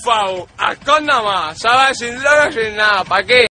Fau, alcohol nada más, ¿sabes? Sin drogas, sin nada, ¿para qué?